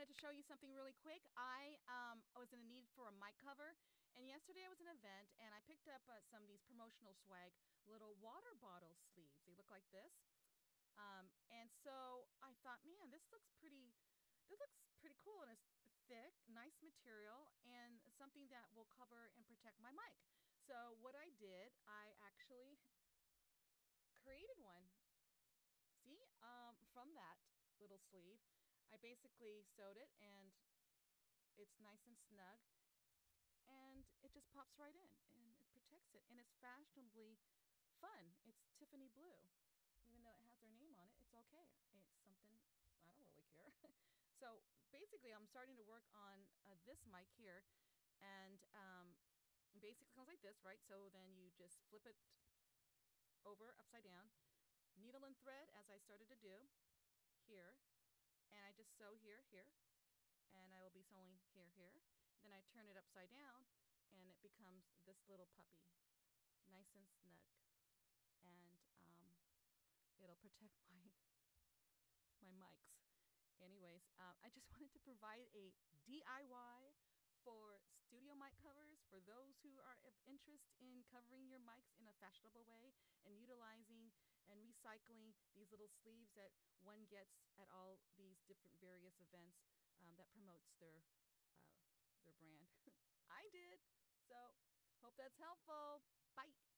wanted to show you something really quick. I was in a need for a mic cover, and yesterday I was at an event and I picked up some of these promotional swag little water bottle sleeves. They look like this. And so I thought, man, this looks pretty. This looks pretty cool, and it's thick, nice material, and something that will cover and protect my mic. So what I did, I actually created one. See, from that little sleeve, I basically sewed it, and it's nice and snug, and it just pops right in, and it protects it, and it's fashionably fun. It's Tiffany blue. Even though it has their name on it, it's okay. It's something I don't really care. So basically, I'm starting to work on this mic here, and basically it comes like this, right? So then you just flip it over upside down, needle and thread, as I started to do here, and I just sew here, here, and I will be sewing here, here. Then I turn it upside down, and it becomes this little puppy, nice and snug, and it'll protect my mics. Anyways, I just wanted to provide a DIY for studio mic covers for those who are of interest in covering your mics in a fashionable way and utilizing and recycling these little sleeves that one gets at all these different various events that promotes their brand. I did. So hope that's helpful. Bye.